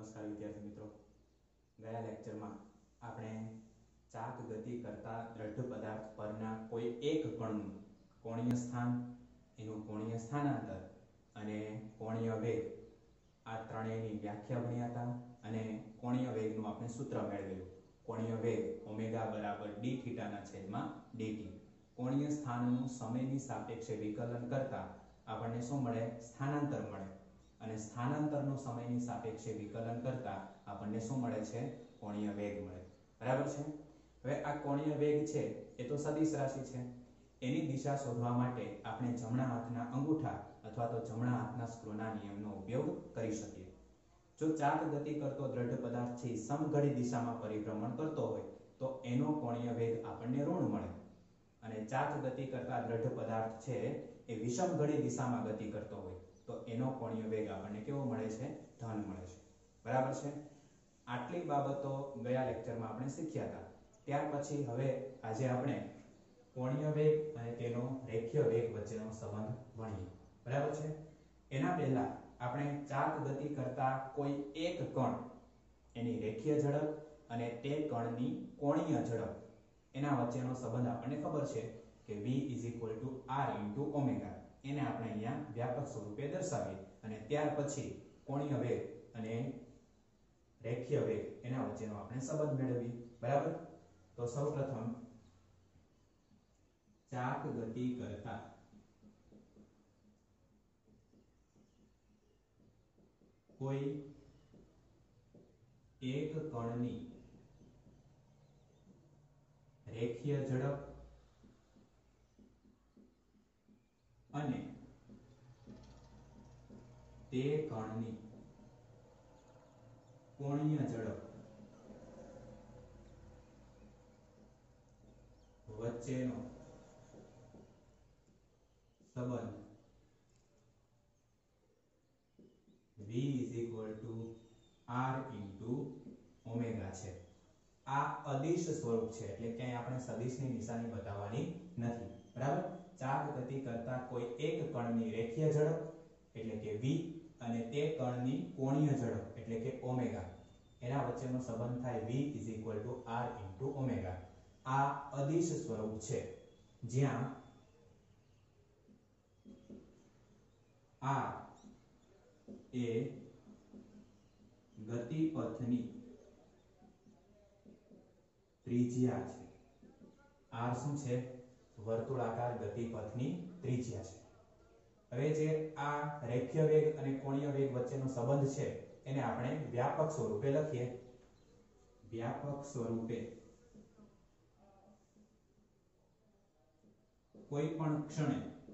નમસ્કાર વિદ્યાર્થી મિત્રો, ગયા લેક્ચરમાં આપણે ચાક ગતિ કરતા દ્રઢ પદાર્થ પરના કોઈ એક કણનું કોણીય સ્થાન, એનું કોણીય સ્થાનાંતર અને કોણીય વેગ આ ત્રણેયની વ્યાખ્યા ભણ્યા હતા અને કોણીય વેગનું આપણે સૂત્ર મેળવેલું. કોણીય વેગ ઓમેગા બરાબર d થીટાના છેદમાં dt. કોણીય સ્થાનનું સમયની સાપેક્ષે વિકલન કરતા આપણને શું મળે? સ્થાનાંતર મળે. અને સ્થાનાંતરનું સમયની સાપેક્ષે વિકલન કરતા આપણને શું મળે છે? કોણીય વેગ મળે. બરાબર છે. હવે આ કોણીય વેગ છે એ તો સદિશ રાશિ છે. એની દિશા શોધવા માટે આપણે જમણા હાથના અંગૂઠા અથવા તો જમણા હાથના સ્ક્રૂના નિયમનો ઉપયોગ કરી શકીએ. જો ચાક ગતિ કરતો દ્રઢ પદાર્થ છે સમઘડી દિશામાં પરિભ્રમણ કરતો હોય તો એનો કોણીય વેગ આપણને ઋણ મળે. અને ચાક ગતિ કરતા દ્રઢ પદાર્થ છે એ વિષમઘડી દિશામાં ગતિ કરતો હોય તો એનો કોણીય વેગ આપણને કેવો મળે છે? ધન મળે છે. બરાબર છે. આટલી બાબતો ગયા લેક્ચરમાં આપણે શીખ્યા હતા. ત્યાર પછી હવે આજે આપણે કોણીય વેગ અને તેનો રેખીય વેગ વચ્ચેનો સંબંધ ભણીએ. બરાબર છે. એના પહેલા આપણે ચાક ગતિ કરતા કોઈ એક કણ એની રેખીય ઝડપ અને તે કણની કોણીય ઝડપ એના વચ્ચેનો સંબંધ આપણને ખબર છે કે v r * ઓમેગા. એને આપણે અહીંયા વ્યાપક સ્વરૂપે દર્શાવીએ અને ત્યાર પછી કોણીય વેગ અને રેખીય વેગ એના વચ્ચેનો આપણે સંબંધ મેળવીએ. બરાબર? તો સૌપ્રથમ ચાક ગતિ કરતા કોઈ એક કણની રેખીય ઝડપ અને તે કણની કોણીય ઝડપ વચ્ચેનો સંબંધ v r * ઓમેગા છે. આ અદિશ સ્વરૂપ છે એટલે ક્યાંય આપણે સદિશની નિશાની બતાવવાની નથી. બરાબર? ચાક ગતિ કરતા કોઈ એક કણની રેખીય ઝડપ એટલે કે v અને તે કણની કોણીય ઝડપ એટલે કે ઓમેગા એના વચ્ચેનો સંબંધ થાય v r * ઓમેગા. આ અદિશ સ્વરૂપ છે જ્યાં r એ ગતિપથની ત્રિજ્યા છે. r શું છે? વર્તુળાકાર ગતિપથની ત્રિજ્યા છે. હવે જે આ રેખીય વેગ અને કોણીય વેગ વચ્ચેનો સંબંધ છે એને આપણે વ્યાપક સ્વરૂપે લખીએ. વ્યાપક સ્વરૂપે કોઈ પણ ક્ષણે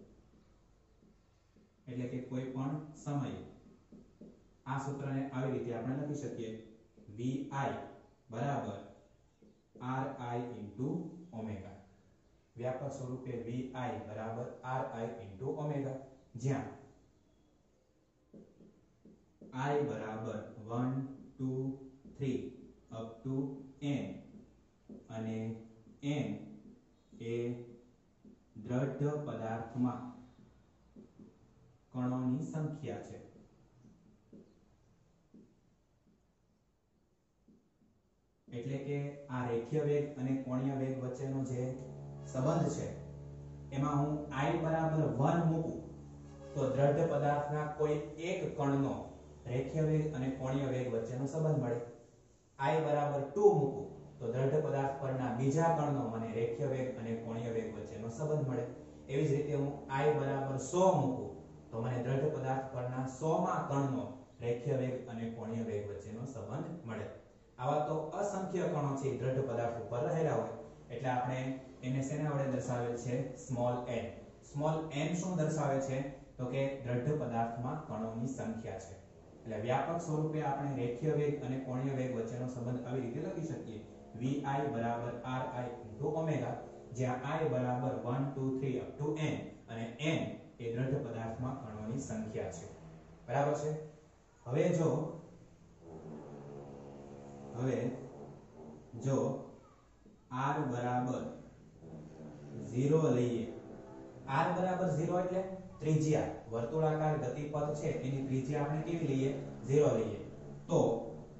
એટલે કે કોઈ પણ સમયે આ સૂત્રને આવી રીતે આપણે લખી શકીએ vi બરાબર ri * ઓમેગા. વ્યાપક સ્વરૂપે vi બરાબર ri * ઓમેગા જ્યાં I બરાબર 1 2 3 up to n અને n એ દ્રઢ પદાર્થમાં કણોની સંખ્યા છે. એટલે કે આ રેખીય વેગ અને કોણીય વેગ વચ્ચેનો જે સંબંધ છે એમાં હું I બરાબર 1 મૂકું તો દ્રઢ પદાર્થના કોઈ એક કણનો રેખીય વેગ અને કોણીય વેગ વચ્ચેનો સંબંધ મળે. I બરાબર 2 મૂકું તો દ્રઢ પદાર્થ પરના બીજા કણનો મને રેખીય વેગ અને કોણીય વેગ વચ્ચેનો સંબંધ મળે. એવી જ રીતે હું I બરાબર 100 મૂકું તો મને દ્રઢ પદાર્થ પરના 100મા કણનો રેખીય વેગ અને કોણીય વેગ વચ્ચેનો સંબંધ મળે. આવા તો અસંખ્ય કણો છે દ્રઢ પદાર્થ ઉપર રહેલા હોય એટલે આપણે એને શેના વડે દર્શાવેલ છે? Small n. સ્મોલ n શું દર્શાવે છે? તો કે દ્રઢ પદાર્થમાં કણોની સંખ્યા છે. એટલે વ્યાપક સ્વરૂપે આપણે રેખીય વેગ અને કોણીય વેગ વચ્ચેનો સંબંધ આવી રીતે લખી શકીએ vi બરાબર ri * ઓમેગા જ્યાં I બરાબર 1 2 3 up to n અને n એ દ્રઢ પદાર્થમાં કણોની સંખ્યા છે. બરાબર છે. હવે જો r બરાબર 0 લઈએ. r બરાબર 0 એટલે ત્રિજ્યા વર્તુળાકાર ગતિપથ છે એની ત્રિજ્યા આપણે કેવી લઈએ? 0 લઈએ. તો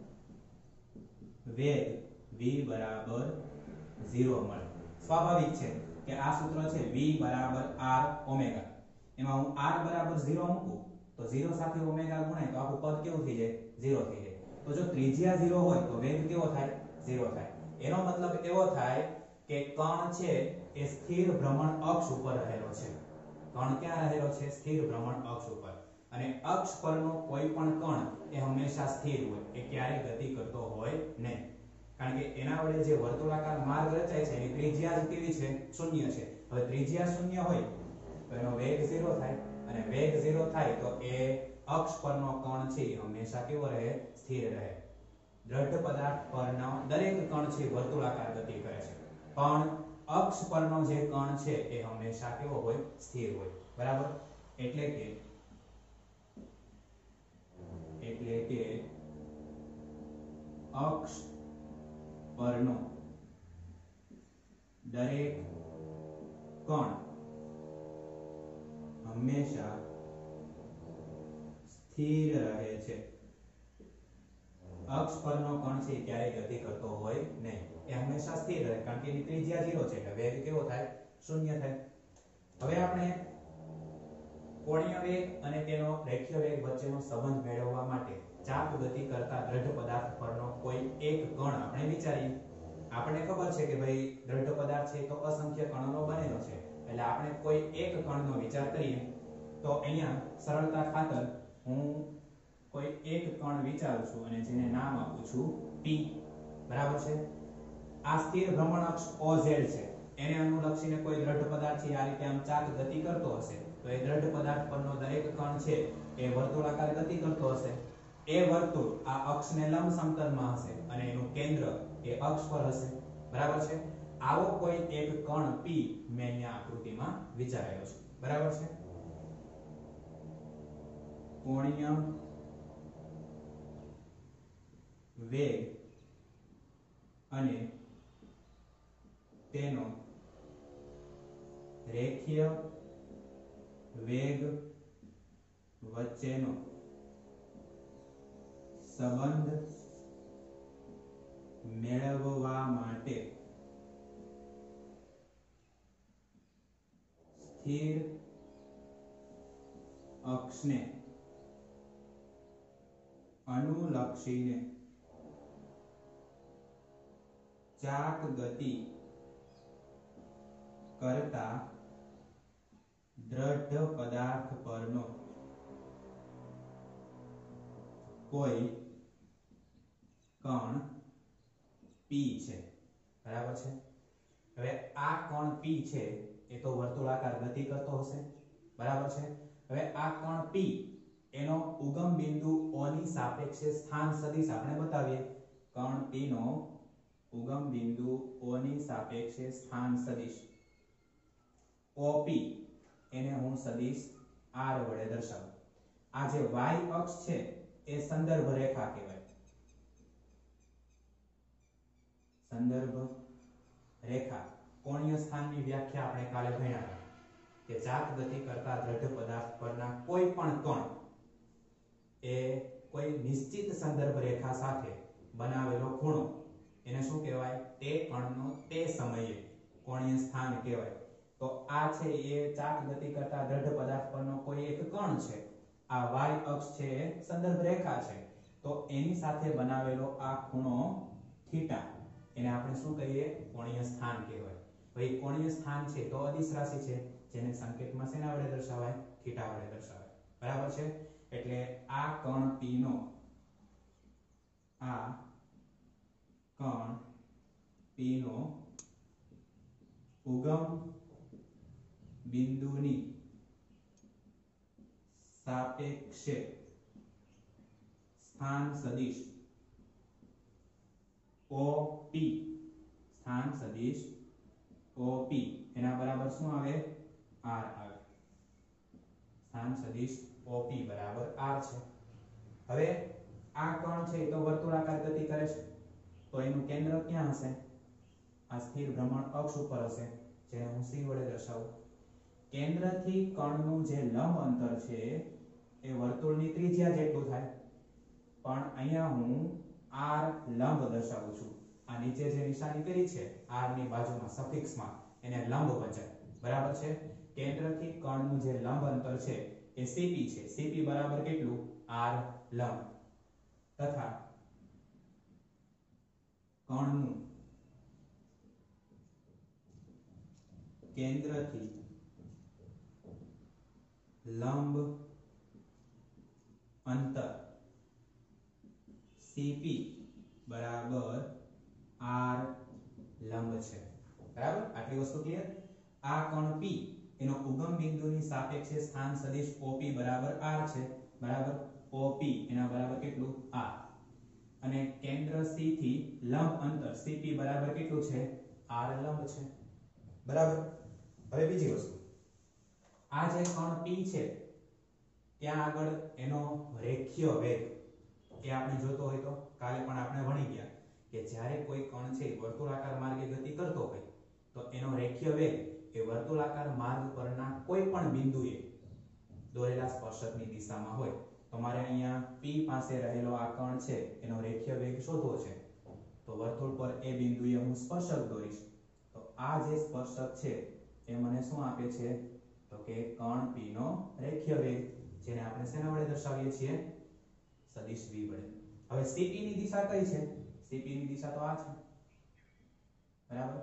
વેગ v બરાબર 0 મળે. સ્વાભાવિક છે કે આ સૂત્ર છે v બરાબર r ઓમેગા. એમાં હું r બરાબર 0 મૂકું તો 0 સાથે ઓમેગા ગુણાય તો આખું પદ કેવું થઈ જાય 0 થઈ જાય. તો જો ત્રિજ્યા 0 હોય તો વેગ કેવો થાય 0 થાય. એનો મતલબ એવો થાય કે કણ છે એ સ્થિર ભ્રમણ અક્ષ ઉપર રહેલો છે. કણ ક્યાં રહેલો છે? સ્થિર ભ્રમણ અક્ષ ઉપર. અને અક્ષ પરનો કોઈ પણ કણ એ હંમેશા સ્થિર હોય, એ ક્યારેય ગતિ કરતો હોય નહીં. કારણ કે એના વડે જે વર્તુળાકાર માર્ગ રચાય છે એની ત્રિજ્યા જ કેવી છે? 0 છે. હવે ત્રિજ્યા 0 હોય તો એનો વેગ 0 થાય અને વેગ 0 થાય તો એ અક્ષ પરનો કણ છે એ હંમેશા કેવો રહે? સ્થિર રહે. દ્રઢ પદાર્થ પરનો દરેક કણ છે વર્તુળાકાર ગતિ કરે છે, પણ અક્ષ પરનો જે કણ છે એ હંમેશા કેવો હોય? સ્થિર હોય. બરાબર? એટલે કે અક્ષ પરનો દરેક કણ હંમેશા સ્થિર રહે છે. અક્ષ પરનો કણ છે ક્યારેય ગતિ કરતો હોય નહીં, એ હંમેશા સ્થિર રહે કારણ કે એની ત્રિજ્યા 0 છે એટલે વેગ કેવો થાય? 0 થાય. હવે આપણે કોણીય વેગ અને તેનો રેખીય વેગ વચ્ચેનો સંબંધ મેળવવા માટે ચાપ ગતિ કરતા દ્રઢ પદાર્થ પરનો કોઈ એક કણ આપણે વિચારીએ. આપણને ખબર છે કે ભાઈ દ્રઢ પદાર્થ છે તો અસંખ્ય કણોનો બનેલો છે, એટલે આપણે કોઈ એક કણનો વિચાર કરીએ. તો અહીંયા સરળતા ખાતર હું કોઈ એક કણ વિચારું છું અને જેને નામ આપું છું p. બરાબર છે? આ સ્થિર ભ્રમણ અક્ષ OZ છે, એને અનુલક્ષીને કોઈ દ્રઢ પદાર્થ છે આ રીતે આમ ચાપ ગતિ કરતો હશે તો એ દ્રઢ પદાર્થ પરનો દરેક કણ છે એ વર્તુળાકાર ગતિ કરતો હશે. એ વર્તુળ આ અક્ષને લંબ સમતલમાં હશે અને એનું કેન્દ્ર એ અક્ષ પર હશે. બરાબર છે? આવો કોઈ એક કણ p મેં અહીંયા આકૃતિમાં વિચારેલો છે. બરાબર છે? કોણીય વેગ અને તેનો રેખીય વેગ વચ્ચેનો સંબંધ મેળવવા માટે સ્થિર અક્ષને અનુલક્ષીને ચાપ ગતિ કરતા દ્રઢ પદાર્થ પરનો કોઈ કણ p છે. બરાબર છે? હવે આ કણ p છે એ તો વર્તુળાકાર ગતિ કરતો હશે. બરાબર છે? હવે આ કણ p એનો ઉગમ બિંદુ O ની સાપેક્ષે સ્થાન સદિશ આપણે બતાવીએ. કણ p નો ઉગમ બિંદુ O ની સાપેક્ષે સ્થાન સદિશ OP એને હું સદિશ r વડે દર્શાવું. આ જે y અક્ષ છે એ સંદર્ભ રેખા કહેવાય. સંદર્ભ રેખા કોણીય સ્થાનની વ્યાખ્યા આપણે કાલે ભણ્યા હતા કે ચાપ ગતિ કરતા દ્રઢ પદાર્થ પરના કોઈ પણ કણ એ કોઈ નિશ્ચિત સંદર્ભ રેખા સાથે બનાવેલો ખૂણો એને શું કહેવાય? તે કણનો તે સમયે કોણીય સ્થાન કહેવાય. તો આ છે એ ચાપ ગતિ કરતા દ્રઢ પદાર્થ પરનો કોઈ એક કણ છે. આ y અક્ષ છે એ સંદર્ભ રેખા છે, તો એની સાથે બનાવેલો આ ખૂણો થીટા એને આપણે શું કહીએ? કોણીય સ્થાન કહેવાય. ભાઈ કોણીય સ્થાન છે તો અદિશ રાશિ છે જેને સંકેતમાં શેના વડે દર્શાવાય? થીટા વડે દર્શાવાય. બરાબર છે? એટલે આ કણ p નો ઉગમ બિંદુની સાપેક્ષે સ્થાન સદિશ OP, સ્થાન સદિશ OP એના બરાબર શું આવે? r આવે. સ્થાન સદિશ OP બરાબર r છે. હવે આ કણ છે તો વર્તુળાકાર ગતિ કરે છે તો એનું કેન્દ્ર ક્યાં હશે? આ સ્થિર ભ્રમણ અક્ષ ઉપર હશે જેને હું c વડે દર્શાવું. કેન્દ્રથી કણનું જે લંબ અંતર છે એ વર્તુળની ત્રિજ્યા જેટલું થાય, પણ અહીંયા હું r લંબ દર્શાવું છું. આ નીચે જે નિશાની કરી છે r ની બાજુમાં સફિક્સમાં એને લંબ વચન બરાબર છે. કેન્દ્રથી કણનું જે લંબ અંતર છે એ cp છે. cp બરાબર કેટલું r લંબ તથા કણનું કેન્દ્રથી લંબ અંતર cp બરાબર r લંબ છે. બરાબર આટલી વસ્તુ ક્લિયર. આ કણ p એનો ઉગમ બિંદુની સાપેક્ષે સ્થાન સદિશ OP બરાબર r છે. બરાબર OP એના બરાબર કેટલું r અને કેન્દ્ર C થી લંબ અંતર CP બરાબર કેટલું છે r લંબ છે. બરાબર. હવે બીજી વસ્તુ આ જે કણ p છે ત્યાં આગળ એનો રેખીય વેગ એ આપણે જોતો હોય તો કાલે પણ આપણે ભણી ગયા કે જ્યારે કોઈ કણ છે વર્તુળાકાર માર્ગે ગતિ કરતો હોય તો એનો રેખીય વેગ એ વર્તુળાકાર માર્ગ પરના કોઈ પણ બિંદુએ દોરેલા સ્પર્શકની દિશામાં હોય. તમારે અહીંયા p પાસે રહેલો આ કણ છે એનો રેખીય વેગ શોધવો છે તો વર્તુળ પર એ બિંદુએ હું સ્પર્શક દોરીશ તો આ જે સ્પર્શક છે એ મને શું આપે છે તો કે કણ p નો રેખીય વેગ જેને આપણે શેના વડે દર્શાવીએ છીએ સદિશ v વડે. હવે cp ની દિશા કઈ છે? cp ની દિશા તો આ છે. બરાબર.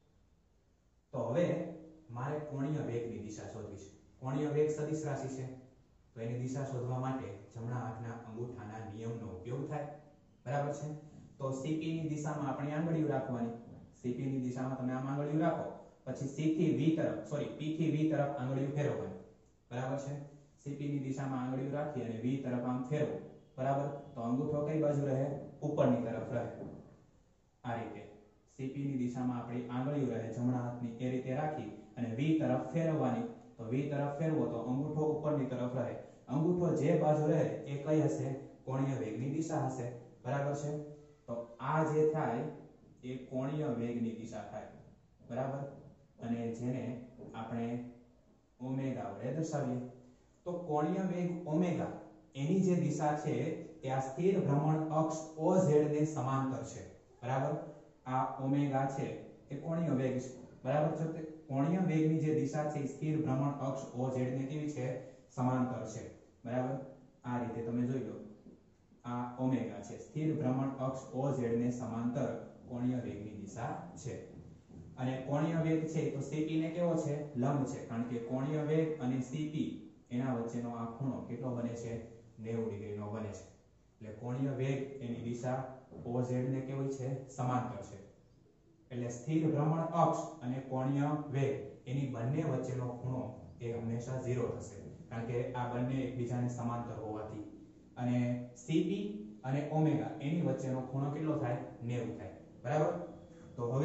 તો હવે મારે કોણીય વેગની દિશા શોધવી છે. કોણીય વેગ સદિશ રાશિ છે તો એની દિશા શોધવા માટે જમણા હાથના અંગૂઠાના નિયમનો ઉપયોગ થાય. બરાબર છે. તો cp ની દિશામાં આપણે આંગળીઓ રાખવાની. cp ની દિશામાં તમે આમ આંગળીઓ રાખો પછી p થી v તરફ આંગળીઓ ફેરવવાની. બરાબર છે. cp ની દિશામાં આંગળીઓ રાખી અને v તરફ આમ ફેરવો. બરાબર. તો અંગૂઠો કઈ બાજુ રહે? ઉપરની તરફ રહે. આ રીતે cp ની દિશામાં આપણી આંગળીઓ રહે જમણા હાથની એ રીતે રાખી અને v તરફ ફેરવવાની. તો v તરફ ફેરવો તો અંગૂઠો ઉપરની તરફ રહે. અંગૂઠો જે બાજુ રહે એ કઈ હશે? કોણીય વેગની દિશા હશે. બરાબર છે. તો આ જે થાય એ કોણીય વેગની દિશા થાય. બરાબર. અને જેને આપણે ઓમેગા વડે દર્શાવીએ. તો કોણીય વેગ ઓમેગા એની જે દિશા છે એ આ સ્થિર ભ્રમણ અક્ષ OZ ને સમાંતર છે. બરાબર. આ ઓમેગા છે એ કોણીય વેગ છે. બરાબર છે. કોણીય વેગની જે દિશા છે સ્થિર ભ્રમણ અક્ષ OZ ને કેવી છે? સમાંતર છે. બરાબર. આ રીતે તમે જોઈ લો. આ ઓમેગા છે સ્થિર ભ્રમણ અક્ષ OZ ને સમાંતર કોણીય વેગની દિશા છે. અને કોણીય વેગ છે તો cp ને કેવો છે? લંબ છે. કારણ કે કોણીય વેગ અને cp એના વચ્ચેનો આ ખૂણો કેટલો બને છે? 90 ડિગ્રીનો બને છે. એટલે કોણીય વેગ એની દિશા OZ ને કેવી છે? સમાંતર છે. એટલે સ્થિર ભ્રમણ અક્ષ અને કોણીય વેગ એની બંને વચ્ચેનો ખૂણો એ હંમેશા 0 થશે. કારણ કે આ બંને એકબીજાને સમાંતર હોવાથી. અને cp અને ઓમેગા એની વચ્ચેનો ખૂણો કેટલો થાય? 90 થાય. બરાબર. તો હવે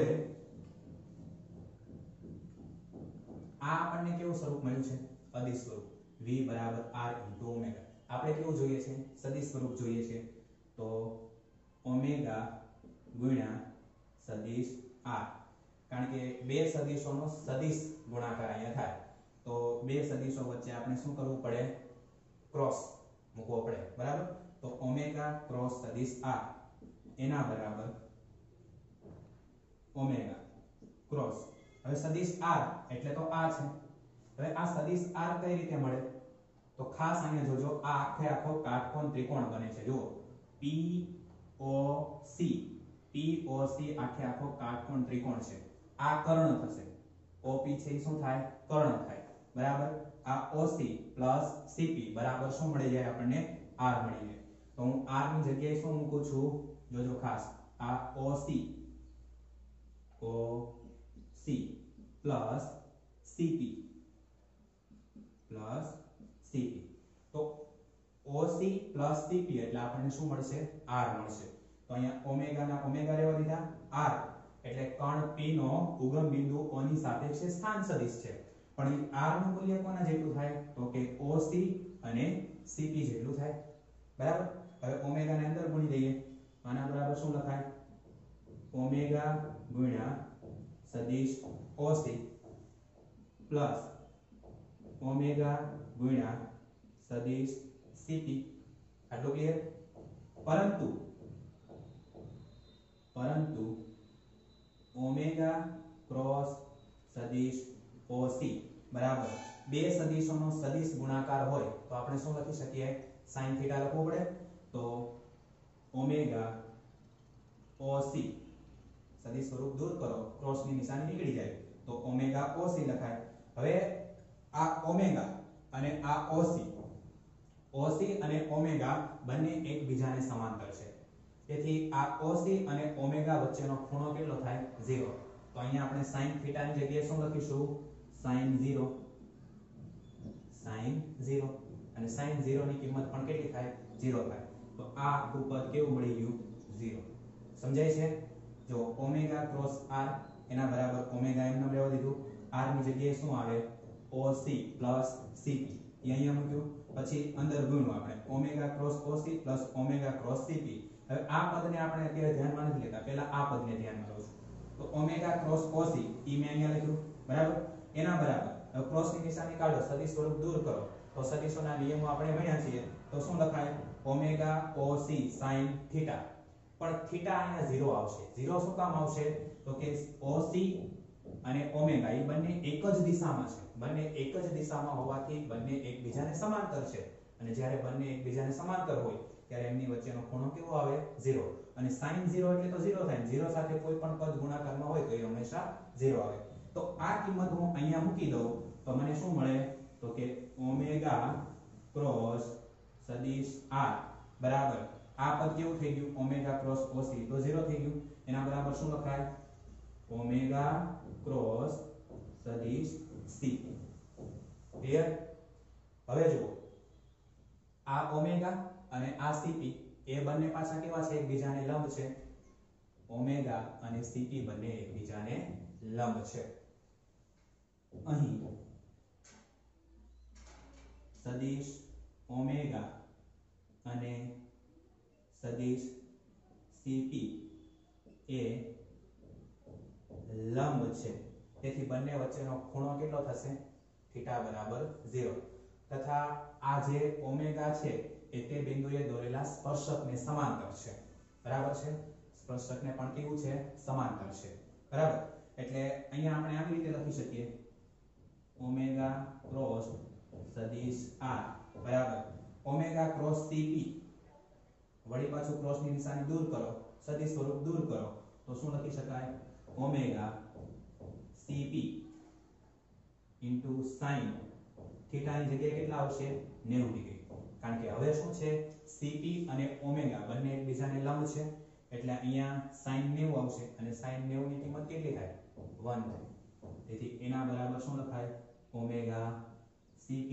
આ આપણને કેવું સ્વરૂપ મળ્યું છે? અદિશ સ્વરૂપ. v બરાબર r * ઓમેગા. આપણે કેવું જોઈએ છે? સદિશ સ્વરૂપ જોઈએ છે. તો ઓમેગા ગુણ્યા સદિશ r. કારણ કે બે સદિશોનો સદિશ ગુણાકાર અહીંયા થાય. તો બે સદિશો વચ્ચે આપણે શું કરવું પડે? ક્રોસ મૂકવો પડે. બરાબર. તો ઓમેગા ક્રોસ સદિશ r એના બરાબર ઓમેગા ક્રોસ. હવે સદિશ r એટલે તો આ છે. હવે આ સદિશ r કઈ રીતે મળે? તો ખાસ અહીંયા જોજો. આ આખો કાટકોણ ત્રિકોણ બને છે. જુઓ POC આખો કાટકોણ ત્રિકોણ છે. આ કર્ણ થશે. OP છે એ શું થાય? કર્ણ થાય. બરાબર. આ OC પ્લસ CP બરાબર શું મળી જાય આપણને? r મળી જાય. તો હું r ની જગ્યાએ શું મૂકું છું? જોજો ખાસ. આ OC પ્લસ CP તો OC પ્લસ CP એટલે આપણને શું મળશે? r મળશે. તો અહીંયા ઓમેગા ના ઓમેગા રહેવા દીધા. r એટલે કણ p નો ઉગમ બિંદુ O ની સાપેક્ષે સ્થાન સદિશ છે. પણ r નું મૂલ્ય કોના જેટલું થાય? તો કે OC અને CP જેટલું થાય. બરાબર. હવે ઓમેગા ને અંદર ગુણી દઈએ. આના બરાબર શું લખાય? ઓમેગા ગુણ્યા સદિશ OC પ્લસ ઓમેગા ગુણ્યા સદિશ CP. આટલું ક્લિયર? પરંતુ પરંતુ ઓમેગા ક્રોસ સદિશ OC બરાબર બે સદિશોનો સદિશ ગુણાકાર હોય તો આપણે શું લખી શકીએ sin થીટા લખવું પડે તો ઓમેગા OC સદિશ સ્વરૂપ દૂર કરો ક્રોસ ની નિશાની નીકળી જાય તો ઓમેગા OC લખાય હવે આ ઓમેગા અને આ OC અને ઓમેગા બંને એકબીજાને સમાંતર છે તેથી આ OC અને ઓમેગા વચ્ચેનો ખૂણો કેટલો થાય 0 તો અહીંયા આપણે sin થીટા ની જગ્યાએ શું લખીશું sin 0 અને sin 0 ની કિંમત પણ કેટલી થાય 0 થાય તો આ આખું પદ કેવું મળી ગયું 0 સમજાય છે જો ઓમેગા ક્રોસ r એના બરાબર ઓમેગા એમ નામ લેવા દીધું r ની જગ્યાએ શું આવે OC પ્લસ CP એ અહીંયા મૂક્યું પછી અંદર ગુણવું આપણે omega cross OC plus omega cross CP હવે આ પદને આપણે અત્યારે ધ્યાનમાં નથી લેતા પહેલા આ પદને ધ્યાનમાં લઉં છું તો ઓમેગા ક્રોસ OC ઈ મેં અહીંયા લખ્યું બરાબર એના બરાબર હવે ક્રોસ ની નિશાની કાઢો સદિશ સ્વરૂપ દૂર કરો તો સદિશોના નિયમો આપણે ભણ્યા છીએ તો શું લખાય ઓમેગા OC sin થીટા પણ થીટા અહીંયા 0 આવશે 0 શું કામ આવશે તો કે OC અને ઓમેગા એ બંને એક જ દિશામાં છે બંને એક જ દિશામાં હોવાથી બંને એકબીજાને સમાંતર છે અને જ્યારે બંને એકબીજાને સમાંતર હોય ત્યારે એમની વચ્ચેનો ખૂણો કેવો આવે 0 અને sin 0 એટલે તો 0 થાય 0 સાથે કોઈ પણ પદ ગુણાકારમાં હોય તો એ હંમેશા 0 આવે તો આ કિંમત હું અહીંયા મૂકી દઉં તો મને શું મળે તો કે ઓમેગા ક્રોસ સદિશ r બરાબર આ પદ કેવું થઈ ગયું ઓમેગા ક્રોસ OC તો 0 થઈ ગયું એના બરાબર શું લખાય ઓમેગા ક્રોસ સદિશ C ક્લિયર હવે જુઓ આ ઓમેગા અને આ CP એ બંને પાછા કેવા છે એકબીજાને લંબ છે ઓમેગા અને CP બંને એકબીજાને લંબ છે અહીં સદિશ ઓમેગા અને સદિશ CP એ લંબ છે તેથી બંને વચ્ચેનો ખૂણો કેટલો થશે થીટા બરાબર 0 તથા આ જે ઓમેગા છે એ તે બિંદુએ દોરેલા સ્પર્શકને સમાંતર છે બરાબર છે સ્પર્શકને પણ કેવું છે સમાંતર છે બરાબર એટલે અહીંયા આપણે આવી રીતે લખી શકીએ ઓમેગા ક્રોસ સદિશ r બરાબર ઓમેગા ક્રોસ CP વળી પાછું ક્રોસ ની નિશાની દૂર કરો સદિશ સ્વરૂપ દૂર કરો તો શું લખી શકાય ઓમેગા CP sin થીટા ની જગ્યાએ કેટલા આવશે 90 ડિગ્રી કારણ કે હવે શું છે CP અને ઓમેગા બંને એકબીજાને લંબ છે એટલે અહીંયા sin 90 આવશે અને sin 90 ની કિંમત કેટલી થાય 1 થાય તેથી એના બરાબર શું લખાય ઓમેગા CP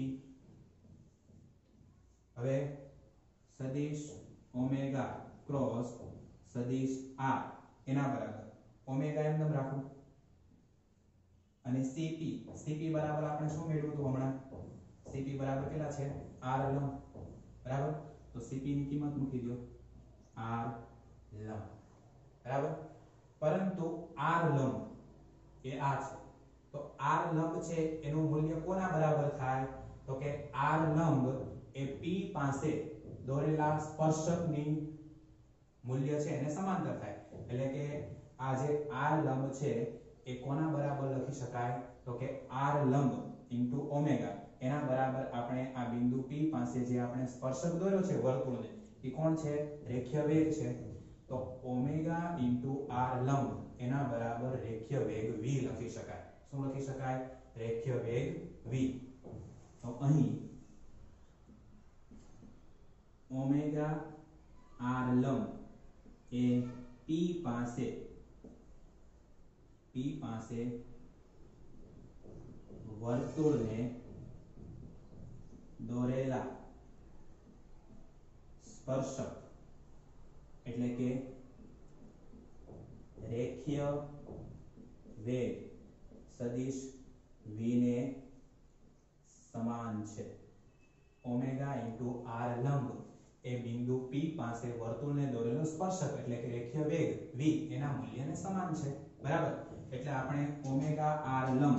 હવે સદિશ ઓમેગા ક્રોસ સદિશ r એના બરાબર ઓમેગા એમ નામ રાખો અને CP બરાબર આપણે શું મેળવ્યું હતું હમણાં CP બરાબર કેટલા છે r લંબ બરાબર તો CP ની કિંમત મૂકી દો r લંબ બરાબર પરંતુ r લંબ એ આ છે તો r લંબ છે એનું મૂલ્ય કોના બરાબર થાય તો કે r લંબ એ P પાસે દોરેલા સ્પર્શકની મૂલ્ય છે એને સમાંતર થાય એટલે કે આ જે r લંબ છે એ કોના બરાબર લખી શકાય તો કે r લંબ ઓમેગા એના બરાબર આપણે આ બિંદુ P પાસે જે આપણે સ્પર્શક દોર્યો છે વર્તુળને એ કોણ છે રેખીય વેગ છે તો ઓમેગા r લંબ એના બરાબર રેખીય વેગ v લખી શકાય શું લખી શકાય રેખીય વેગ v તો અહીં ઓમેગા r લંબ એ P પાસે વર્તુળને દોરેલા સ્પર્શક એટલે કે રેખીય વેગ સદિશ v ને સમાન છે ઓમેગા r લંબ એ બિંદુ P પાસે વર્તુળને દોરેલો સ્પર્શક એટલે કે રેખીય વેગ v એના મૂલ્યને સમાન છે બરાબર એટલે આપણે ઓમેગા r લંબ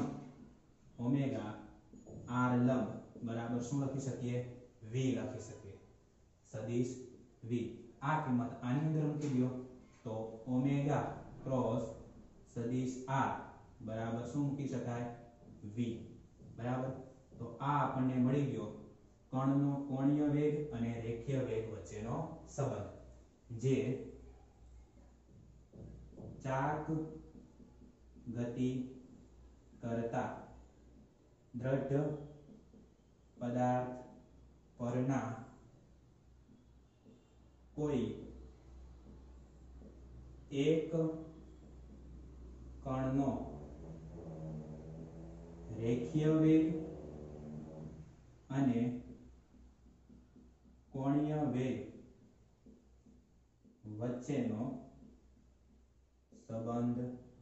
બરાબર શું લખી શકીએ v લખી શકીએ સદિશ v આ કિંમત આની અંદર મૂકી દો તો ઓમેગા ક્રોસ સદિશ r બરાબર શું મૂકી શકાય v બરાબર તો આ આપણને મળી ગયો કણનો કોણીય વેગ અને રેખીય વેગ વચ્ચેનો સંબંધ જે ચાક ગતિ કરતા દ્રઢ પદાર્થ પરના કોઈ એક કણનો રેખીય વેગ અને કોણીય વેગ વચ્ચેનો સંબંધ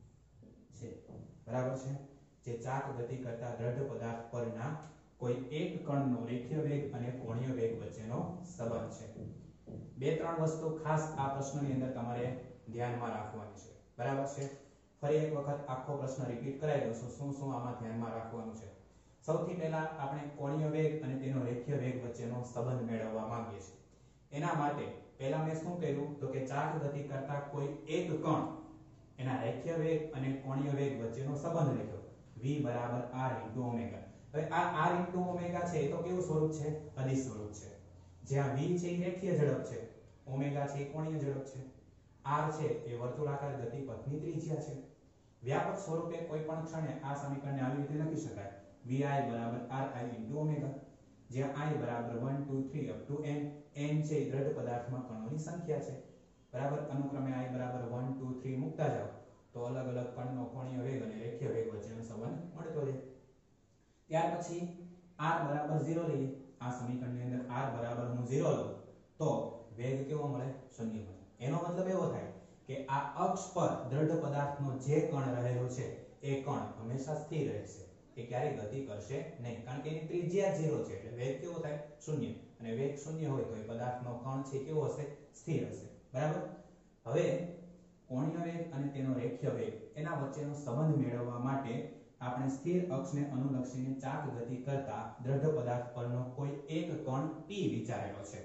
છે બરાબર છે જે ચાક ગતિ કરતા દ્રઢ પદાર્થ પરના કોઈ એક કણનો રેખીય વેગ અને કોણીય વેગ વચ્ચેનો સંબંધ છે બે ત્રણ વસ્તુ ખાસ આ પ્રશ્નની અંદર તમારે ધ્યાનમાં રાખવાની છે બરાબર છે ફરી એક વખત આખો પ્રશ્ન રિપીટ કરાવી દઉં શું શું આમાં ધ્યાનમાં રાખવાનું છે સૌથી પહેલા આપણે કોણીય વેગ અને તેનો રેખીય વેગ વચ્ચેનો સંબંધ મેળવવા માંગીએ છીએ એના માટે પહેલા મેં શું કર્યું તો કે ચાક ગતિ કરતા કોઈ એક કણ એના રેખીય વેગ અને કોણીય વેગ વચ્ચેનો સંબંધ લખ્યો v બરાબર r * ઓમેગા હવે આ r * ઓમેગા છે એ તો કેવું સ્વરૂપ છે અદિશ સ્વરૂપ છે જ્યાં v છે એ રેખીય ઝડપ છે ઓમેગા છે એ કોણીય ઝડપ છે r છે એ વર્તુળાકાર ગતિપથની ત્રિજ્યા છે વ્યાપક સ્વરૂપે કોઈ પણ ક્ષણે આ સમીકરણને આવી રીતે લખી શકાય vi બરાબર ri * ઓમેગા જ્યાં i બરાબર 1 2 3 અપ ટુ n n છે એ દ્રઢ પદાર્થમાં કણોની સંખ્યા છે બરાબર અનુક્રમે i બરાબર 1 2 3 મૂકતા જાઓ તો અલગ અલગ કણનો કોણીય વેગ અને રેખીય વેગ વચ્ચેનો સંબંધ મળતો રહે ત્યાર પછી r બરાબર 0 લઈએ આ સમીકરણની અંદર r બરાબર હું 0 લઉં તો વેગ કેવો મળે શૂન્ય મળે એનો મતલબ એવો થાય કે આ અક્ષ પર દ્રઢ પદાર્થનો જે કણ રહેલો છે એ કણ હંમેશા સ્થિર રહેશે એ ક્યારેય ગતિ કરશે નહીં કારણ કે એની ત્રિજ્યા 0 છે એટલે વેગ કેવો થાય શૂન્ય અને વેગ શૂન્ય હોય તો એ પદાર્થનો કણ છે કેવો હશે સ્થિર હશે બરાબર હવે કોણીય વેગ અને તેનો રેખીય વેગ એના વચ્ચેનો સંબંધ મેળવવા માટે આપણે સ્થિર અક્ષને અનુલક્ષીને ચાક ગતિ કરતા દ્રઢ પદાર્થ પરનો કોઈ એક કણ p વિચારેલો છે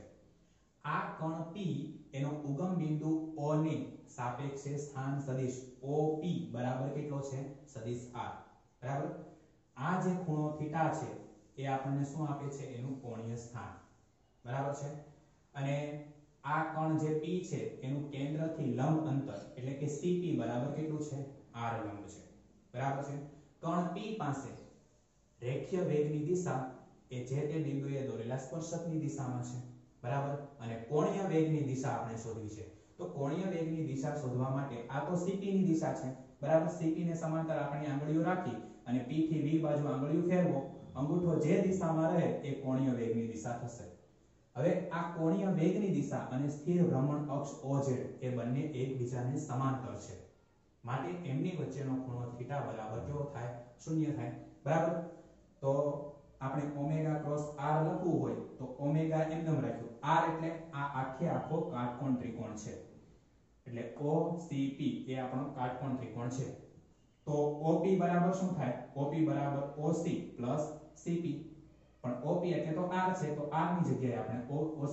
આ કણ p એનો ઉગમ બિંદુ O ની સાપેક્ષે સ્થાન સદિશ OP બરાબર કેટલો છે સદિશ r બરાબર આ જે ખૂણો થીટા છે એ આપણને શું આપે છે એનું કોણીય સ્થાન બરાબર છે અને આ કણ જે p છે એનું કેન્દ્રથી લંબ અંતર એટલે કે CP બરાબર કેટલું છે r લંબ છે બરાબર છે કણ p પાસે રેખીય વેગની દિશા એ જે તે બિંદુએ દોરેલા સ્પર્શકની દિશામાં છે બરાબર અને કોણીય વેગની દિશા આપણે શોધવી છે તો કોણીય વેગની દિશા શોધવા માટે આ તો CP ની દિશા છે બરાબર CP ને સમાંતર આપણે આંગળીઓ રાખી અને p થી v બાજુ આંગળીઓ ફેરવો અંગૂઠો જે દિશામાં રહે એ કોણીય વેગની દિશા થશે હવે આ કોણીય વેગની દિશા અને સ્થિર ભ્રમણ અક્ષ OZ એ બંને એકબીજાને સમાંતર છે માટે એમની વચ્ચેનો ખૂણો થીટા બરાબર કેવો થાય શૂન્ય થાય બરાબર તો આપણે ઓમેગા ક્રોસ r લખવું હોય તો ઓમેગા એમનેમ રાખ્યું r એટલે આ આખો કાટકોણ ત્રિકોણ છે એટલે OCP એ આપણો કાટકોણ ત્રિકોણ છે તો OP બરાબર શું થાય OP બરાબર OC CP પણ OP એટલે તો r છે તો r ની જગ્યાએ આપણે OC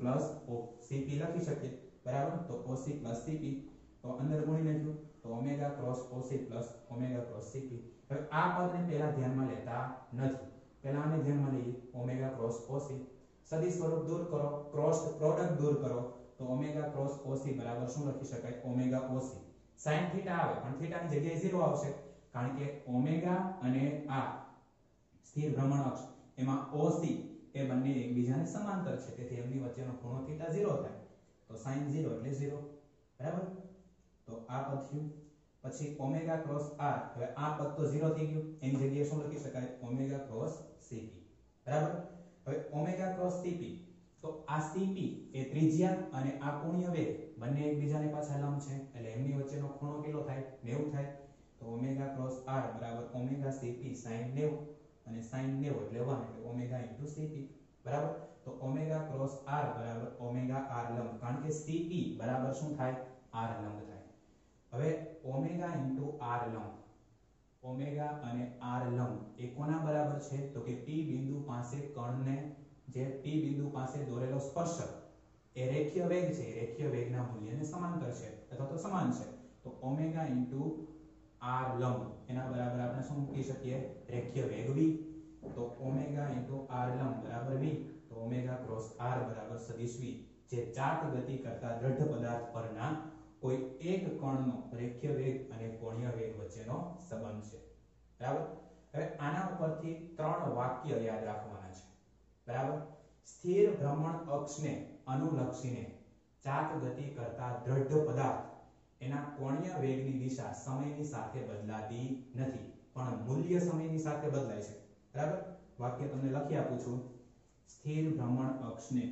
CP લખી શકીએ બરાબર તો OC CP તો અંદર ગુણી નાખ્યું તો omega cross OC omega cross CP હવે આ પદને પહેલા ધ્યાનમાં લેતા નથી પહેલા આને ધ્યાનમાં લઈએ ઓમેગા ક્રોસ OC સદિશ સ્વરૂપ દૂર કરો ક્રોસ પ્રોડક્ટ દૂર કરો તો ઓમેગા ક્રોસ OC બરાબર શું લખી શકાય ઓમેગા OC sin થીટા આવે પણ થીટાની જગ્યાએ 0 આવશે કારણ કે ઓમેગા અને આ સ્થિર ભ્રમણ અક્ષ એમાં OC એ બંને એકબીજાને સમાંતર છે તેથી એમની વચ્ચેનો ખૂણો થીટા 0 થાય તો sin 0 એટલે 0 બરાબર તો આ પદ થયું પછી ઓમેગા ક્રોસ r હવે આ પદ તો 0 થઈ ગયું એની જગ્યાએ શું લખી શકાય ઓમેગા ક્રોસ CP બરાબર હવે ઓમેગા ક્રોસ CP તો આ CP એ ત્રિજ્યા અને આ કોણીય વેગ બંને એકબીજાને પાછા લંબ છે એટલે એમની વચ્ચેનો ખૂણો કેટલો થાય 90 થાય તો ઓમેગા ક્રોસ r બરાબર ઓમેગા CP sin 90 અને sin 90 એટલે 1 એટલે ઓમેગા * CP બરાબર તો ઓમેગા ક્રોસ r બરાબર ઓમેગા r લંબ કારણ કે CP બરાબર શું થાય r લંબ થાય હવે ઓમેગા * r લંબ ઓમેગા અને r લંબ એ કોના બરાબર છે તો કે p બિંદુ પાસે કણને જે p બિંદુ પાસે દોરેલો સ્પર્શક એ રેખીય વેગ છે, રેખીય વેગના મૂલ્યને સમાંતર છે અથવા તો સમાન છે. તો ઓમેગા ઇન્ટુ r લંબ એના બરાબર આપણે શું મૂકી શકીએ? રેખીય વેગ v. તો ઓમેગા ઇન્ટુ r લંબ બરાબર v. તો ઓમેગા ક્રોસ r બરાબર સદિશ v, જે ચાક ગતિ કરતા દ્રઢ પદાર્થ પરના કોઈ એક કણનો રેખીય વેગ અને કોણીય વેગ વચ્ચેનો સંબંધ છે. બરાબર. હવે આના ઉપરથી ત્રણ વાક્ય યાદ રાખવાના છે. બરાબર. સ્થિર ભ્રમણ અક્ષને અનુલક્ષીને ચાક ગતિ કરતા દ્રઢ પદાર્થ એના કોણીય વેગની દિશા સમયની સાથે બદલાતી નથી, પણ મૂલ્ય સમયની સાથે બદલાય છે. બરાબર. વાક્ય તમને લખી આપું છું. સ્થિર ભ્રમણ અક્ષને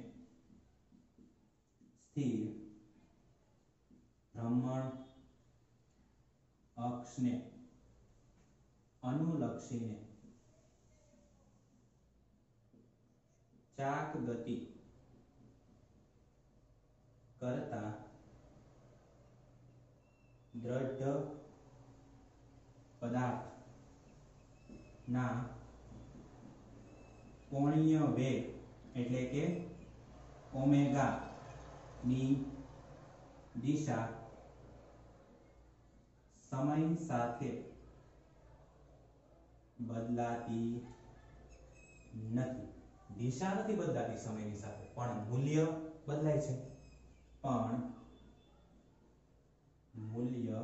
અનુલક્ષીને ચાક ગતિ કરતા દ્રઢ પદાર્થના કોણીય વેગ એટલે કે ઓમેગા ની દિશા સમય સાથે બદલાતી નથી. દિશા નથી બદલાતી સમયની સાથે, પણ મૂલ્ય બદલાય છે. પણ મૂલ્ય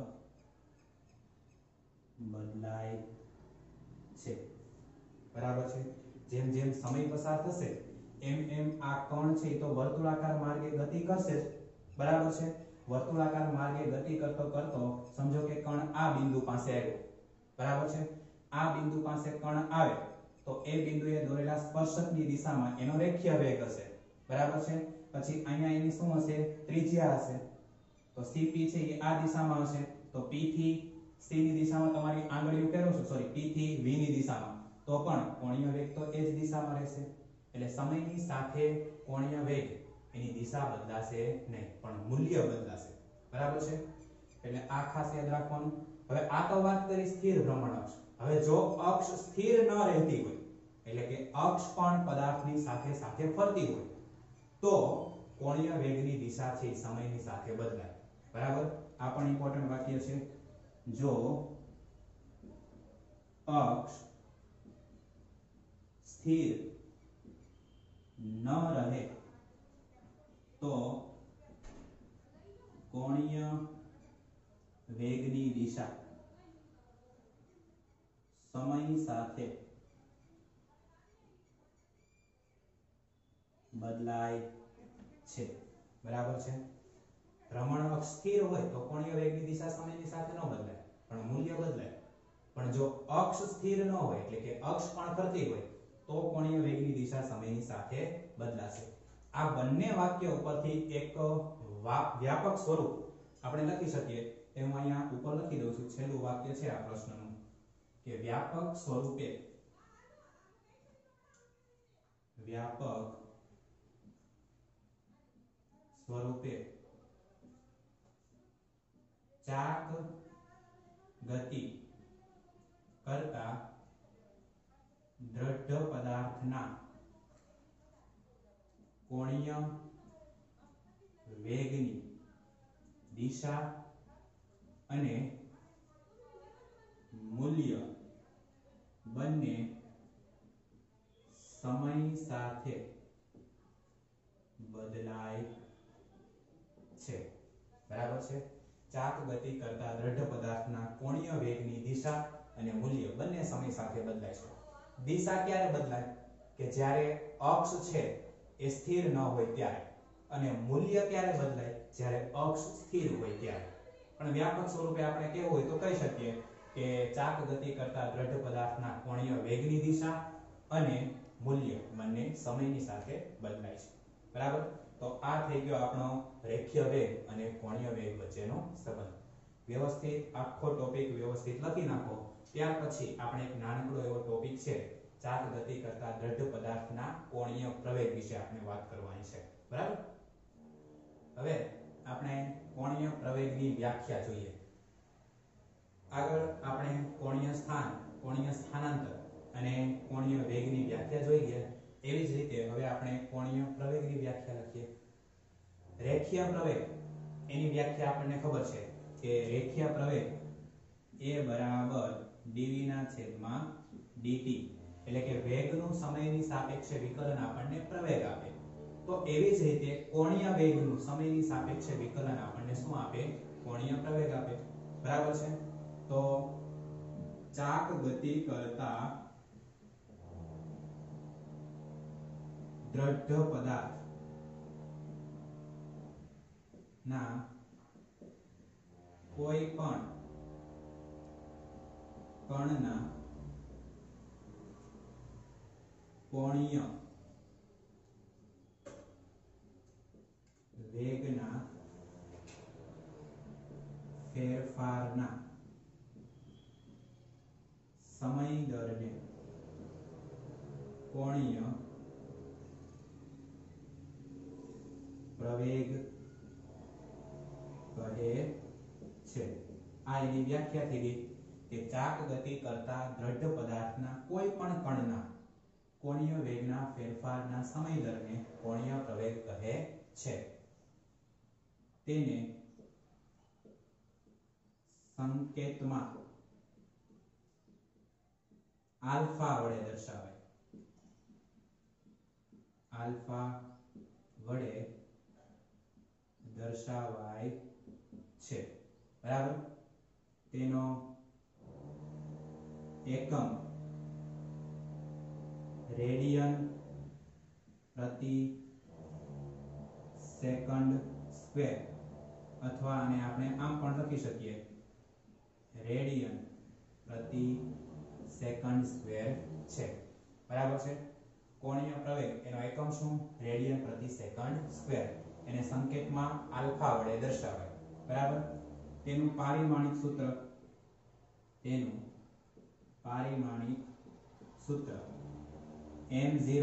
બદલાય છે. બરાબર છે. જેમ જેમ સમય પસાર થશે એમ એમ આ કણ છે તો વર્તુળાકાર માર્ગે ગતિ કરશે જ. બરાબર છે. વર્તુળાકાર માર્ગે ગતિ કરતો કરતો સમજો કે કણ આ બિંદુ પાસે આવ્યો. બરાબર છે. આ બિંદુ પાસે કણ આવે તો એ બિંદુએ દોરેલા સ્પર્શકની દિશામાં એનો રેખીય વેગ હશે. બરાબર છે. પછી અહીંયા એની શું હશે? ત્રિજ્યા હશે. તો CP છે એ આ દિશામાં હશે. તો P થી C ની દિશામાં તમારી આંગળીઓ ફેરવશો, સોરી P થી V ની દિશામાં, તો પણ કોણીય વેગ તો એ જ દિશામાં રહેશે. એટલે સમયની સાથે કોણીય વેગ એની દિશા બદલાશે નહીં, પણ મૂલ્ય બદલાશે. બરાબર છે. એટલે આ ખાસ યાદ રાખવાનું. હવે આ તો વાત કરી સ્થિર ભ્રમણ અક્ષ. હવે જો અક્ષ સ્થિર ન રહેતી હોય, એટલે કે અક્ષ પણ પદાર્થની સાથે સાથે ફરતી હોય, તો કોણીય વેગની દિશા છે સમયની સાથે બદલાય. બરાબર. આ પણ ઇમ્પોર્ટન્ટ વાક્ય છે. જો અક્ષ સ્થિર ન રહે તો કોણીય વેગની દિશા સમય સાથે બદલાય છે. બરાબર છે. ભ્રમણ અક્ષ સ્થિર હોય તો કોણીય વેગની દિશા સમયની સાથે ન બદલાય, પણ મૂલ્ય બદલાય. પણ જો અક્ષ સ્થિર ન હોય, એટલે કે અક્ષ પણ ફરતી હોય, તો કોણીય વેગની દિશા સમયની સાથે બદલાશે. આ બંને વાક્ય ઉપરથી એક વ્યાપક સ્વરૂપ આપણે લખી શકીએ. એ હું અહીંયા ઉપર લખી દઉં છું. છેલ્લું વાક્ય છે આ પ્રશ્નનું, કે વ્યાપક સ્વરૂપે ચાક ગતિ કરતા દ્રઢ પદાર્થના કોણીય વેગની દિશા અને મૂલ્ય બંને સમય સાથે બદલાય છે. બરાબર છે. ચાક ગતિ કરતા દ્રઢ પદાર્થના કોણીય વેગની દિશા અને મૂલ્ય બંને સમય સાથે બદલાય છે. દિશા ક્યારે બદલાય? કે જ્યારે અક્ષ છે એ સ્થિર ન હોય ત્યારે. અને મૂલ્ય ક્યારે બદલાય? જ્યારે અક્ષ સ્થિર હોય ત્યારે. પણ વ્યાપક સ્વરૂપે આપણે કેવું હોય તો કહી શકીએ કે ચાક ગતિ કરતા દ્રઢ પદાર્થના કોણીય વેગની દિશા અને મૂલ્ય બંને સમયની સાથે બદલાય છે. બરાબર. તો આ થઈ ગયો આપણો રેખીય વેગ અને કોણીય વેગ વચ્ચેનો સંબંધ. વ્યવસ્થિત આખો ટોપિક વ્યવસ્થિત લખી નાખો. ત્યાર પછી આપણે એક નાનકડો એવો ટોપિક છે, ચાક ગતિ કરતા દ્રઢ પદાર્થના કોણીય પ્રવેગ વિશે આપણે વાત કરવાની છે. બરાબર. હવે આપણે કોણીય પ્રવેગની વ્યાખ્યા જોઈએ. આગળ આપણે કોણીય સ્થાન, કોણીય સ્થાનાંતર અને કોણીય વેગની વ્યાખ્યા જોઈ ગયા. એવી જ રીતે હવે આપણે કોણીય પ્રવેગની વ્યાખ્યા લખીએ. રેખીય પ્રવેગ એની વ્યાખ્યા આપણને ખબર છે કે રેખીય પ્રવેગ a બરાબર dv ના છેદમાં dt એટલે કે વેગનું સમયની સાપેક્ષે વિકલન આપણને પ્રવેગ આપે. તો એવી જ રીતે કોણીય વેગનું સમયની સાપેક્ષે વિકલન આપણને શું આપે? કોણીય પ્રવેગ આપે. બરાબર છે? તો ચાક ગતિ કરતા દ્રઢ પદાર્થ ના કોઈ પણ કણના કોણીય વેગના ફેરફારના સમય દરને કોણીય પ્રવેગ કહે છે. આ એની વ્યાખ્યા થઈ ગઈ કે ચાક ગતિ કરતા દ્રઢ પદાર્થના કોઈ પણ કણના કોણીય વેગના ફેરફારના સમય દરને કોણીય પ્રવેગ કહે છે. તેને સંકેતમાં આલ્ફા વડે દર્શાવાય. આલ્ફા વડે દર્શાવાય છે. બરાબર? તેનો એકમ રેડિયન પ્રતિ સેકન્ડ સ્ક્વેર અથવા આને આપણે આમ પણ લખી શકીએ રેડિયન પ્રતિ સેકન્ડ સ્ક્વેર છે. બરાબર છે? કોણીય પ્રવેગ એનો એકમ શું? રેડિયન પ્રતિ સેકન્ડ સ્ક્વેર. એને સંકેતમાં આલ્ફા વડે દર્શાવાય. બરાબર? તેનું પારિમાણિક સૂત્ર m0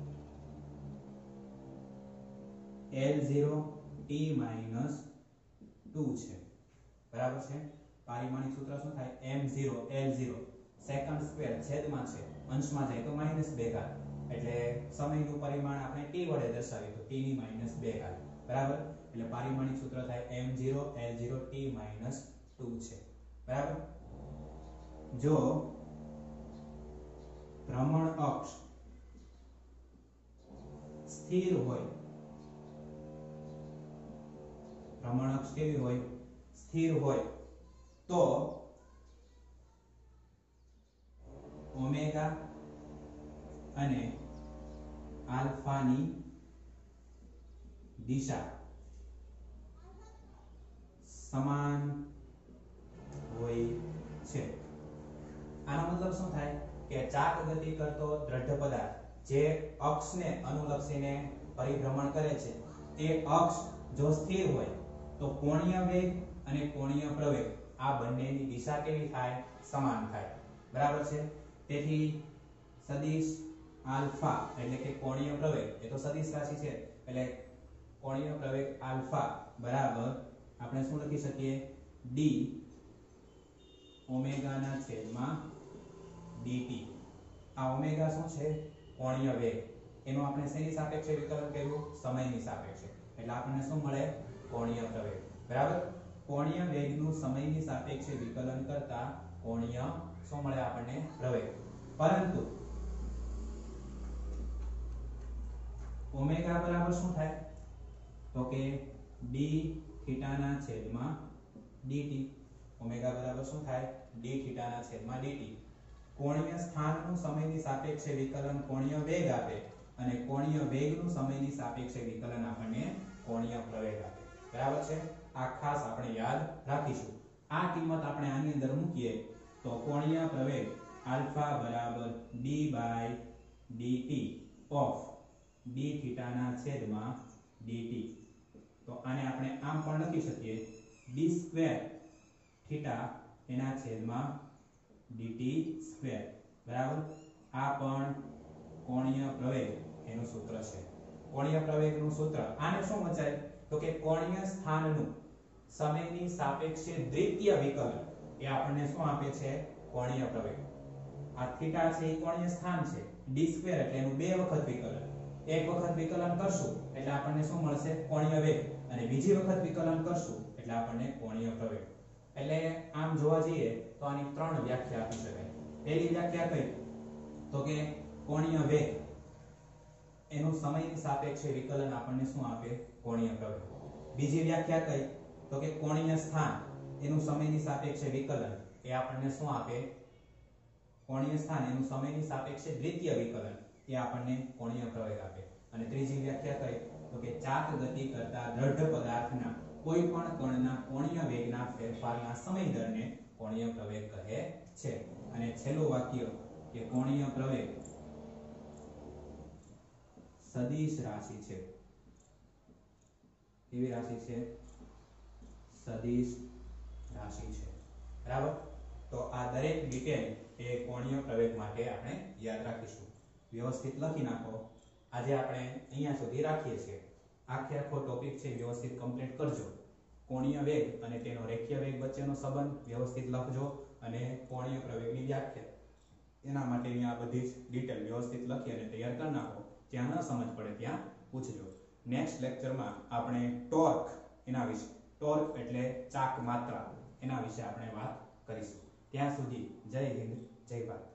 L0 t - 2 છે. બરાબર છે? પારિમાણિક સૂત્ર શું થાય? m0 L0 સેકન્ડ સ્ક્વેર છેદમાં છે, અંશમાં જાય તો -2 ઘાત. એટલે સમયનું પરિમાણ આપણે t વડે દર્શાવીએ તો t ની -2 ઘાત. બરાબર? એટલે પારિમાણિક સૂત્ર થાય m0 L0 t - 2 છે. બરાબર? જો ભ્રમણ અક્ષ સ્થિર હોય, ભ્રમણ અક્ષ કેવી હોય? સ્થિર હોય તો ઓમેગા અને આલ્ફાની દિશા સમાન હોય છે. આનો મતલબ શું થાય કે ચાક ગતિ કરતો દ્રઢ પદાર્થ જે અક્ષને અનુલક્ષીને પરિભ્રમણ કરે છે તે અક્ષ જો સ્થિર હોય તો કોણીય વેગ અને કોણીય પ્રવેગ આ બંનેની દિશા કેવી થાય? સમાન થાય. બરાબર છે? તેથી સદિશ આલ્ફા એટલે કે કોણીય પ્રવેગ એ તો સદિશ રાશિ છે એટલે કોણીય પ્રવેગ આલ્ફા બરાબર આપણે શું લખી શકીએ? d ઓમેગા ના છેદમાં dt. આ ઓમેગા શું છે? કોણીય વેગ. એનો આપણે શેની સાપેક્ષે વિકલન કર્યું? સમયની સાપેક્ષે. એટલે આપણને શું મળે? કોણીય પ્રવેગ. બરાબર? કોણીય વેગનું સમયની સાપેક્ષે વિકલન કરતા કોણીય શું મળે આપણને? પ્રવેગ. પરંતુ ઓમેગા બરાબર શું થાય? તો કે d થીટા ના છેદમાં dt. ઓમેગા બરાબર શું થાય? d થીટા ના છેદમાં dt. કોણીય સ્થાનનું સમયની સાપેક્ષે વિકલન કોણીય વેગ આપે અને કોણીય વેગનું સમયની સાપેક્ષે વિકલન આપણને કોણીય પ્રવેગ આપે. બરાબર છે? આ ખાસ આપણે યાદ રાખીશું. આ કિંમત આપણે આની અંદર મૂકીએ તો કોણીય પ્રવેગ આલ્ફા બરાબર d / dt of d theta ના છેદમાં dt. તો આને આપણે આમ પણ લખી શકીએ d સ્ક્વેર થીટા એના છેદમાં dt સ્ક્વેર. બરાબર? આ પણ કોણીય પ્રવેગ એનું સૂત્ર છે. કોણીય પ્રવેગનું સૂત્ર આને શું વચાય? તો કે કોણીય સ્થાનનું સમયની સાપેક્ષે દ્વિતીય વિકલન એ આપણને શું આપે છે? કોણીય પ્રવેગ. આ થીટા છે એ કોણીય સ્થાન છે, d સ્ક્વેર એટલે એનું 2 વખત વિકલન. એક વખત વિકલન કરશું એટલે આપણને શું મળશે? કોણીય વેગ. અને બીજી વખત વિકલન કરશું એટલે આપણને કોણીય પ્રવેગ. એટલે આમ જોવા જઈએ તો આની ત્રણ વ્યાખ્યા આપી શકાય. પહેલી વ્યાખ્યા કઈ તો કે કોણીય વેગ એનું સમયની સાપેક્ષે વિકલન આપણને શું આપે? કોણીય પ્રવેગ. બીજી વ્યાખ્યા કઈ તો કે કોણીય સ્થાન એનું સમયની સાપેક્ષે વિકલન એ આપણને શું આપે? કોણીય સ્થાન એનું સમયની સાપેક્ષે દ્વિતીય વિકલન એ આપણને કોણીય પ્રવેગ આપે. અને ત્રીજી વ્યાખ્યા કઈ તો કે ચાક ગતિ કરતા દ્રઢ પદાર્થના કોઈ પણ કણના કોણીય વેગના ફેરફારના સમય દરને કોણીય પ્રવેગ કહે છે. અને છેલ્લું વાક્ય કે કોણીય પ્રવેગ સદિશ રાશિ છે. કેવી રાશિ છે? સદિશ રાશિ છે. બરાબર. તો આ દરેક ડિટેલ એ કોણીય પ્રવેગ માટે આપણે યાદ રાખીશું. વ્યવસ્થિત લખી નાખો. આજે આપણે અહીંયા સુધી રાખીએ છીએ. આખે આખો ટોપિક છે વ્યવસ્થિત કમ્પ્લીટ કરજો. કોણીય વેગ અને તેનો રેખીય વેગ વચ્ચેનો સંબંધ વ્યવસ્થિત લખજો અને કોણીય પ્રવેગની વ્યાખ્યા એના માટેની આ બધી જ ડિટેલ વ્યવસ્થિત લખી અને તૈયાર કરી નાખો. જ્યાં ન સમજ પડે ત્યાં પૂછજો. નેક્સ્ટ લેક્ચરમાં આપણે ટોર્ક એના વિશે, ટોર્ક એટલે ચાક માત્રા, એના વિશે આપણે વાત કરીશું. ત્યાં સુધી જય હિન્દ, જય ભારત.